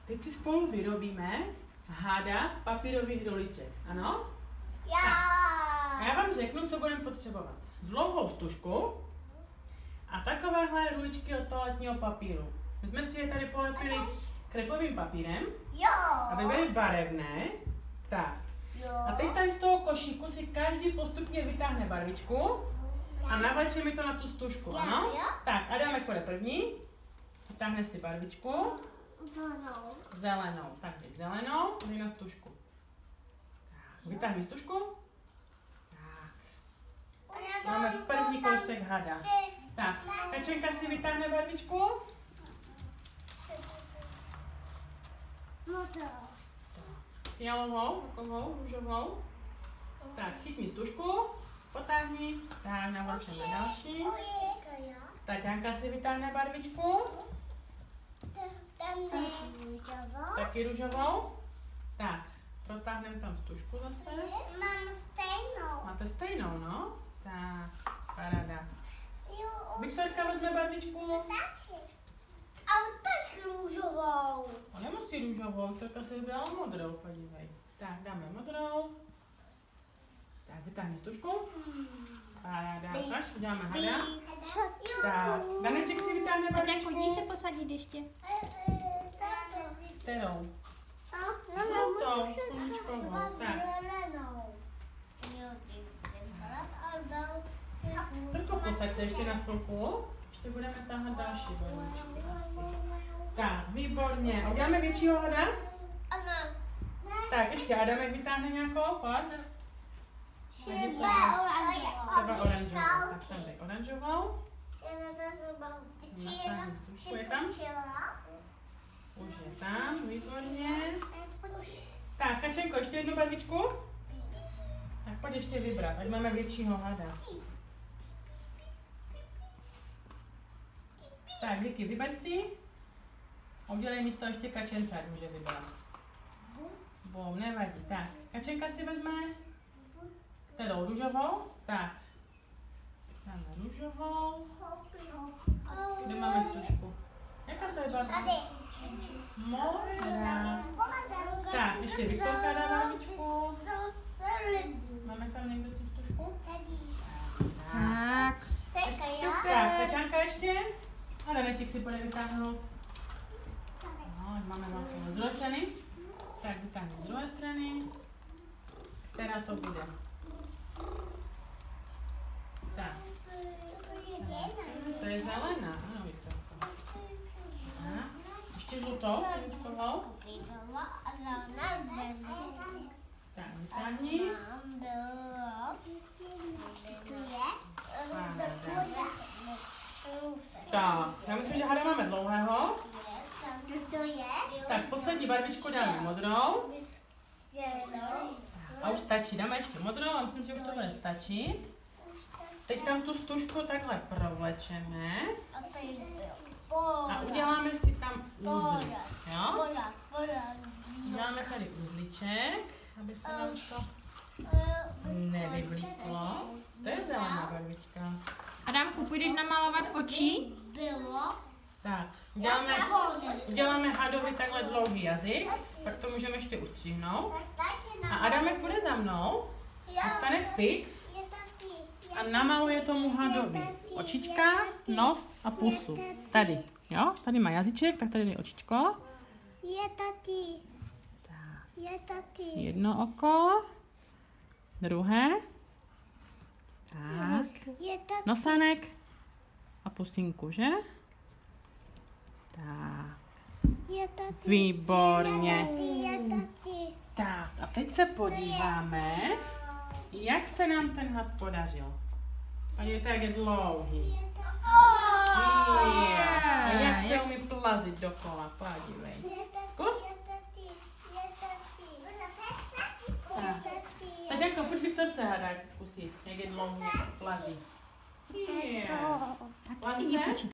teď si spolu vyrobíme hada z papírových doliček, ano? Já. A já vám řeknu, co budeme potřebovat. Dlouhou stužku a takovéhle ruličky od toaletního papíru. My jsme si je tady polepili krepovým papírem, aby byly barevné. Tak. A teď tady z toho košíku si každý postupně vytáhne barvičku a navlečeme to na tu stužku, ano? Tak, Adamek půjde první. Vytáhne si barvičku. Zelenou. Tak, dej zelenou, dej na stužku. Tak, vytáhni stužku. Tak. Máme první kousek hada. Tak, Kačenka si vytáhne barvičku. Fialovou, takovou, růžovou. Tak, chytni stužku, potáhni, tak navlečeme další. Taťánka si vytáhne barvičku. Taky růžovou. Tak, protáhneme tam stužku zase. Mám stejnou. Máte stejnou, no? Tak, paráda. Viktorka vezme barvičku. A tak růžovou. A nemusí růžovou, Viktorka si vybrala modrou, podívej. Tak, dáme modrou. Tak, vytáhni stužku. Paráda, až uděláme hada. Tak, Daneček si vytáhne barvičku. Tak chodí se posadit ještě. Kterou? Žlutou, sluníčkovou. Tak. Trko, posaď se ještě na chvilku. Ještě budeme tahat další barvičky asi. Tak, výborně. A uděláme většího hada? Ano. Tak, ještě Adamek vytáhne nějakou, pojď. Třeba oranžovou. Tak tam dej oranžovou. Je tam? Už je tam, výborně. Tak, Kačenko, ještě jednu barvičku? Tak pojď ještě vybrat, ať máme většího hada. Tak, Vicky, vyber si. A udělej místo ještě Kačence, ať může vybrat. Bom, nevadí. Tak, Kačenka si vezme. Kterou, růžovou? Tak. Dáme růžovou. Kde máme stužku? Jaká to je barva? Modrá. Tak, ještě Viktorka dá barvičku. Máme tam někde tu stužku? Tak. Tak, Taťánka ještě. A Daneček si půjde vytáhnout. No, máme velké z druhé strany. Tak, vytáhnu z druhé strany. Která to bude? Tak. To je zelená, ano, Viktorko. Ještě žlutou, sluníčkovou. Tak, vytáhni. Tak, já myslím, že hada máme dlouhého. Tak, poslední barvičku dáme modrou. A už stačí, dáme ještě modrou a myslím, že už to bude stačit. Teď tam tu stužku takhle provlečeme. A uděláme si tam uzly. Jo? Uděláme tady uzliček, aby se nám to nevybliklo. To je zelená barvička. Adamku, půjdeš namalovat oči? Tak, uděláme hadovi takhle dlouhý jazyk, pak to můžeme ještě ustřihnout. A Adamek půjde za mnou, dostane fix a namaluje tomu hadovi očička, nos a pusu. Tady, jo? Tady má jazyček, tak tady je očičko. Jedno oko, druhé. Tak, nosánek a pusinku, že? Tak, výborně. Tak, a teď se podíváme, jak se nám ten had podařil. Podívejte, jak je dlouhý. A jak se umí plazit dokola, podívej. Kus? Tak jako, pojď Viktorce hada, ať si zkusit, jak je dlouhý, jak se plazí. Plazí se?